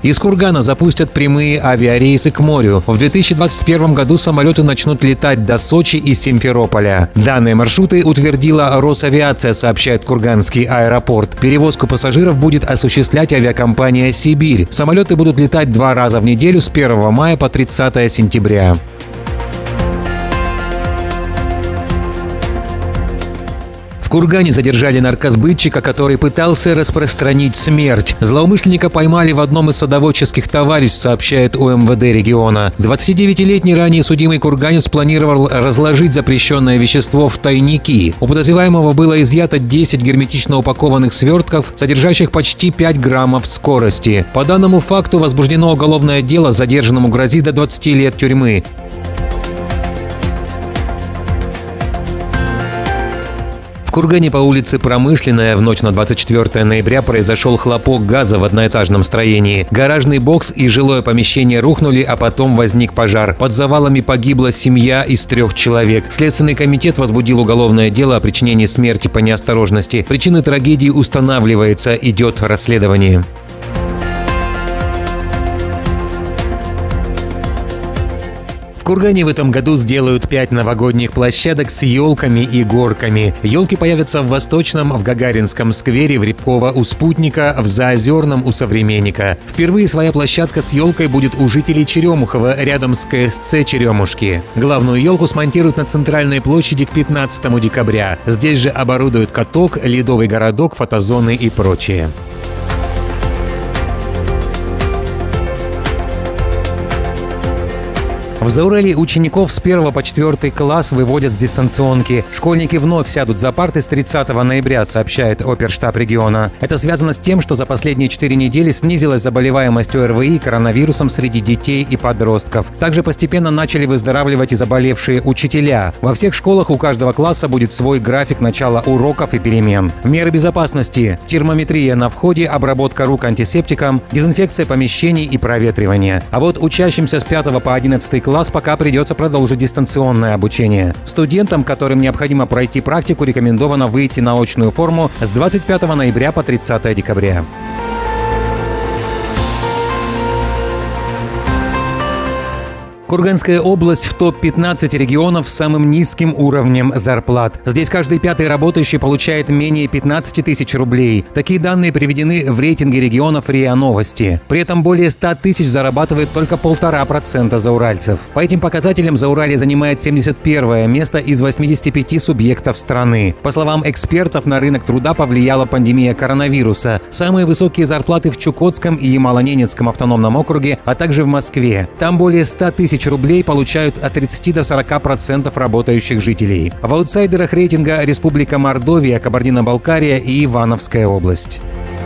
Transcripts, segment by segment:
Из Кургана запустят прямые авиарейсы к морю. В 2021 году самолеты начнут летать до Сочи и Симферополя. Данные маршруты утвердила Росавиация, сообщает Курганский аэропорт. Перевозку пассажиров будет осуществлять авиакомпания «Сибирь». Самолеты будут летать 2 раза в неделю с 1 мая по 30 сентября. В Кургане задержали наркосбытчика, который пытался распространить смерть. Злоумышленника поймали в одном из садоводческих товариществ, сообщает УМВД региона. 29-летний ранее судимый курганец планировал разложить запрещенное вещество в тайники. У подозреваемого было изъято 10 герметично упакованных свертков, содержащих почти 5 граммов скорости. По данному факту возбуждено уголовное дело, задержанному грозит до 20 лет тюрьмы. В Кургане по улице Промышленная в ночь на 24 ноября произошел хлопок газа в одноэтажном строении. Гаражный бокс и жилое помещение рухнули, а потом возник пожар. Под завалами погибла семья из 3 человек. Следственный комитет возбудил уголовное дело о причинении смерти по неосторожности. Причины трагедии устанавливается, идет расследование. В Кургане в этом году сделают 5 новогодних площадок с елками и горками. Елки появятся в Восточном, в Гагаринском сквере, в Рябково у Спутника, в Заозерном у Современника. Впервые своя площадка с елкой будет у жителей Черемухова, рядом с КСЦ Черемушки. Главную елку смонтируют на центральной площади к 15 декабря. Здесь же оборудуют каток, ледовый городок, фотозоны и прочее. В Зауралье учеников с 1 по 4 класс выводят с дистанционки. Школьники вновь сядут за парты с 30 ноября, сообщает оперштаб региона. Это связано с тем, что за последние 4 недели снизилась заболеваемость ОРВИ коронавирусом среди детей и подростков. Также постепенно начали выздоравливать и заболевшие учителя. Во всех школах у каждого класса будет свой график начала уроков и перемен. Меры безопасности: термометрия на входе, обработка рук антисептиком, дезинфекция помещений и проветривание. А вот учащимся с 5 по 11 класс пока придется продолжить дистанционное обучение. Студентам, которым необходимо пройти практику, рекомендовано выйти на очную форму с 25 ноября по 30 декабря. Курганская область в топ-15 регионов с самым низким уровнем зарплат. Здесь каждый 5-й работающий получает менее 15 тысяч рублей. Такие данные приведены в рейтинге регионов РИА Новости. При этом более 100 тысяч зарабатывает только 1,5% зауральцев. По этим показателям Зауралье занимает 71 место из 85 субъектов страны. По словам экспертов, на рынок труда повлияла пандемия коронавируса. Самые высокие зарплаты в Чукотском и Ямало-Ненецком автономном округе, а также в Москве. Там более 100 тысяч рублей получают от 30 до 40% работающих жителей. В аутсайдерах рейтинга Республика Мордовия, Кабардино-Балкария и Ивановская область.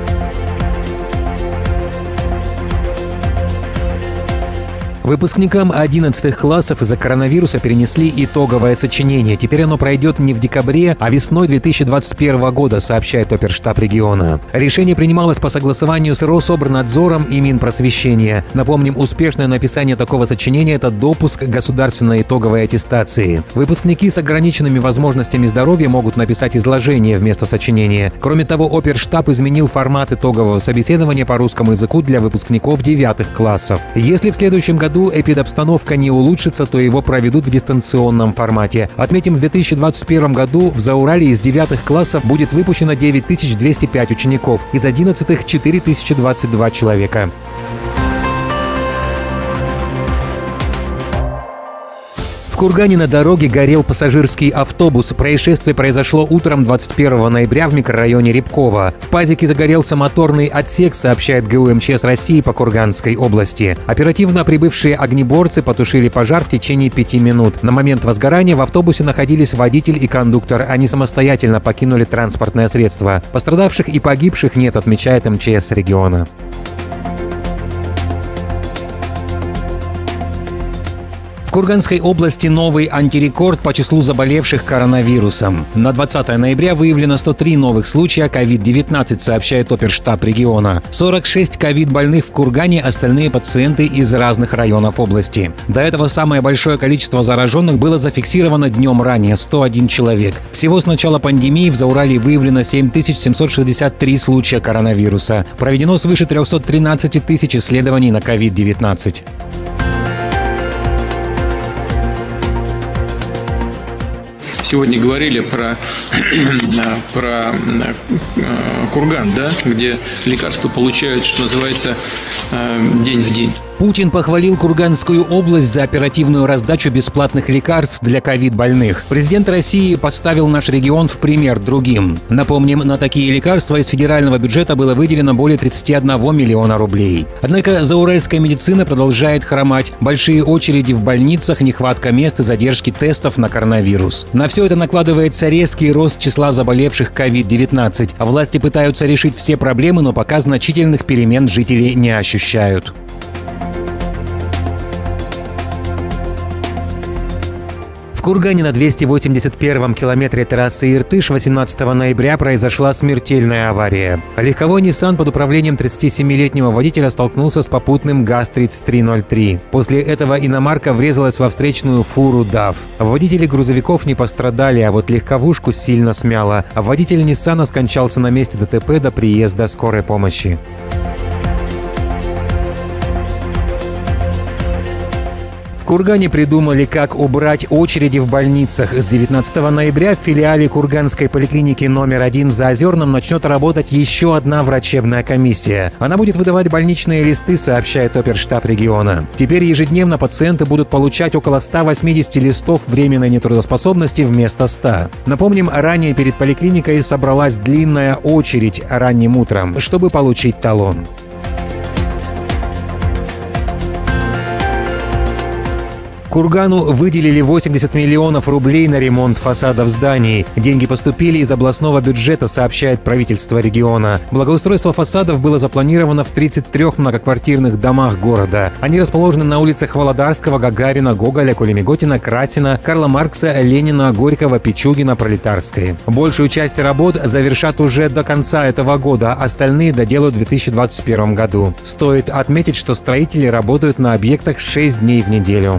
Выпускникам 11 классов из-за коронавируса перенесли итоговое сочинение. Теперь оно пройдет не в декабре, а весной 2021 года, сообщает оперштаб региона. Решение принималось по согласованию с Рособрнадзором и Минпросвещения. Напомним, успешное написание такого сочинения – это допуск к государственной итоговой аттестации. Выпускники с ограниченными возможностями здоровья могут написать изложение вместо сочинения. Кроме того, оперштаб изменил формат итогового собеседования по русскому языку для выпускников 9 классов. Если в следующем году эпидобстановка не улучшится, то его проведут в дистанционном формате. Отметим, в 2021 году в Зауралье из 9 классов будет выпущено 9205 учеников, из 11 – 4022 человека. В Кургане на дороге горел пассажирский автобус. Происшествие произошло утром 21 ноября в микрорайоне Рябково. В пазике загорелся моторный отсек, сообщает ГУ МЧС России по Курганской области. Оперативно прибывшие огнеборцы потушили пожар в течение 5 минут. На момент возгорания в автобусе находились водитель и кондуктор. Они самостоятельно покинули транспортное средство. Пострадавших и погибших нет, отмечает МЧС региона. В Курганской области новый антирекорд по числу заболевших коронавирусом. На 20 ноября выявлено 103 новых случая COVID-19, сообщает оперштаб региона. 46 ковид-больных в Кургане, остальные пациенты из разных районов области. До этого самое большое количество зараженных было зафиксировано днем ранее – 101 человек. Всего с начала пандемии в Зауралье выявлено 7763 случая коронавируса. Проведено свыше 313 тысяч исследований на COVID-19. Сегодня говорили про Курган, да, где лекарства получают, что называется, день в день. Путин похвалил Курганскую область за оперативную раздачу бесплатных лекарств для ковид-больных. Президент России поставил наш регион в пример другим. Напомним, на такие лекарства из федерального бюджета было выделено более 31 миллиона рублей. Однако зауральская медицина продолжает хромать. Большие очереди в больницах, нехватка мест и задержки тестов на коронавирус. На все это накладывается резкий рост числа заболевших COVID-19. А власти пытаются решить все проблемы, но пока значительных перемен жители не ощущают. В Кургане на 281-м километре трассы Иртыш 18 ноября произошла смертельная авария. Легковой Nissan под управлением 37-летнего водителя столкнулся с попутным ГАЗ-3303. После этого иномарка врезалась во встречную фуру ДАФ. Водители грузовиков не пострадали, а вот легковушку сильно смяло. Водитель Ниссана скончался на месте ДТП до приезда скорой помощи. В Кургане придумали, как убрать очереди в больницах. С 19 ноября в филиале Курганской поликлиники номер 1 в Заозерном начнет работать еще одна врачебная комиссия. Она будет выдавать больничные листы, сообщает оперштаб региона. Теперь ежедневно пациенты будут получать около 180 листов временной нетрудоспособности вместо 100. Напомним, ранее перед поликлиникой собралась длинная очередь ранним утром, чтобы получить талон. Кургану выделили 80 миллионов рублей на ремонт фасадов зданий. Деньги поступили из областного бюджета, сообщает правительство региона. Благоустройство фасадов было запланировано в 33 многоквартирных домах города. Они расположены на улицах Володарского, Гагарина, Гоголя, Кулемеготина, Красина, Карла Маркса, Ленина, Горького, Пичугина, Пролетарской. Большую часть работ завершат уже до конца этого года, остальные доделают в 2021 году. Стоит отметить, что строители работают на объектах 6 дней в неделю.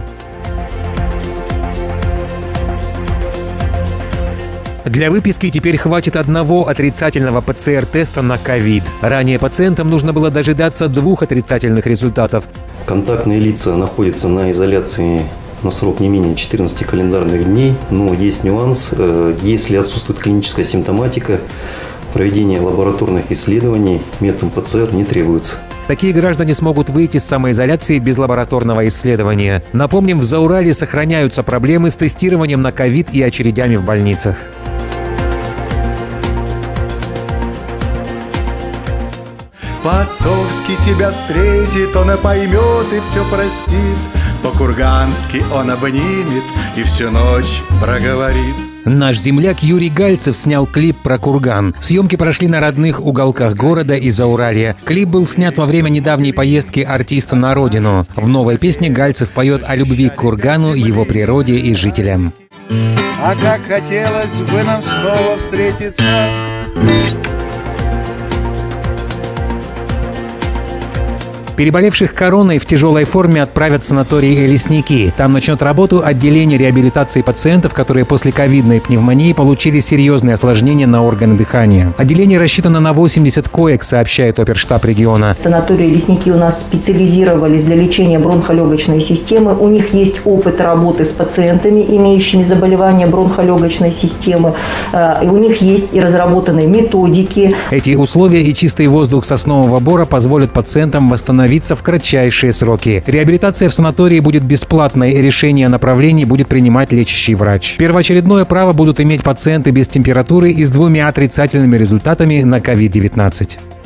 Для выписки теперь хватит одного отрицательного ПЦР-теста на ковид. Ранее пациентам нужно было дожидаться 2 отрицательных результатов. Контактные лица находятся на изоляции на срок не менее 14 календарных дней, но есть нюанс. Если отсутствует клиническая симптоматика, проведение лабораторных исследований методом ПЦР не требуется. Такие граждане смогут выйти с самоизоляции без лабораторного исследования. Напомним, в Зауралье сохраняются проблемы с тестированием на ковид и очередями в больницах. По-отцовски тебя встретит, он и поймет, и все простит. По-кургански он обнимет и всю ночь проговорит. Наш земляк Юрий Гальцев снял клип про Курган. Съемки прошли на родных уголках города и Зауралья. Клип был снят во время недавней поездки артиста на родину. В новой песне Гальцев поет о любви к Кургану, его природе и жителям. А как хотелось бы нам снова встретиться. Переболевших короной в тяжелой форме отправят в санаторий «Лесники». Там начнет работу отделение реабилитации пациентов, которые после ковидной пневмонии получили серьезные осложнения на органы дыхания. Отделение рассчитано на 80 коек, сообщает оперштаб региона. Санатории «Лесники» у нас специализировались для лечения бронхолегочной системы. У них есть опыт работы с пациентами, имеющими заболевания бронхолегочной системы. И у них есть и разработанные методики. Эти условия и чистый воздух соснового бора позволят пациентам восстановиться в кратчайшие сроки. Реабилитация в санатории будет бесплатной, решение о направлении будет принимать лечащий врач. Первоочередное право будут иметь пациенты без температуры и с 2 отрицательными результатами на COVID-19.